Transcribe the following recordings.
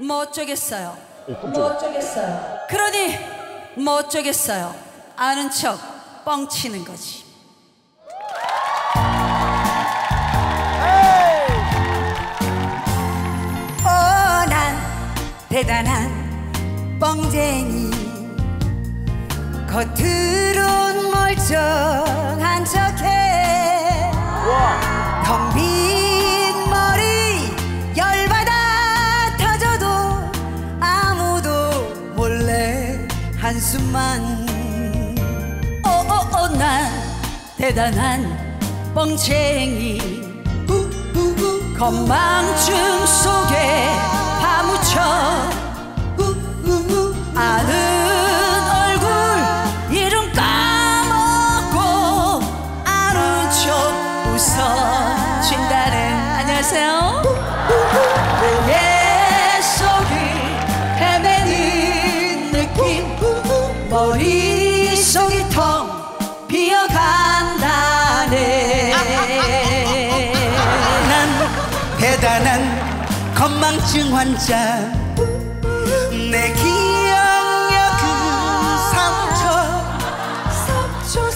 뭐 어쩌겠어요. 뭐 어쩌겠어요. 그러니 뭐 어쩌겠어요. 아는 척 뻥치는 거지. 난 대단한 뻥쟁이. 겉으론 멀쩡한 척해. 텅 빈 머리 열받아 터져도 아무도 몰래 한숨만. 난 대단한 뻥쟁이. 건망증 속에 파묻혀 아는 얼굴 이름 까먹고 아는 척 웃어준다는. 안녕하세요. 내 속이 헤매는 느낌. 머릿속이 텅 비어간다네. 대단한 건망증 환자. 내 기억력 상처.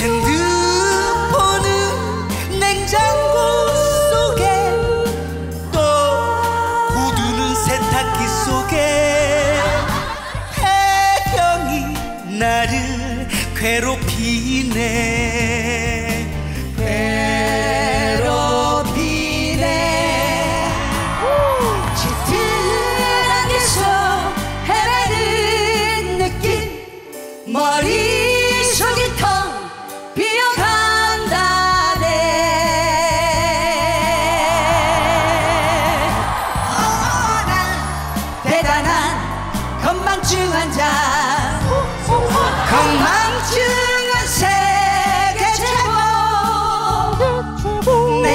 핸드폰은 냉장고 속에, 또 구두는 세탁기 속에. 해경이 나를 괴롭히네. 머릿속이 텅 비어간다네. 난 대단한 건망증 환자. 건망증은 세계 최고.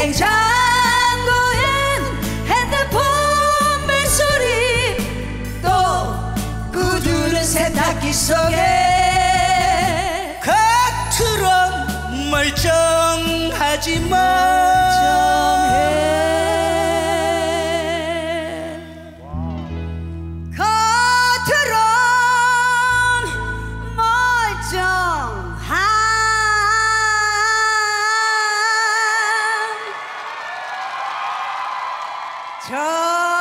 냉장고엔 핸드폰 벨소리, 또 구두는 세탁기 속에. 멀쩡하지만 겉으론 멀쩡한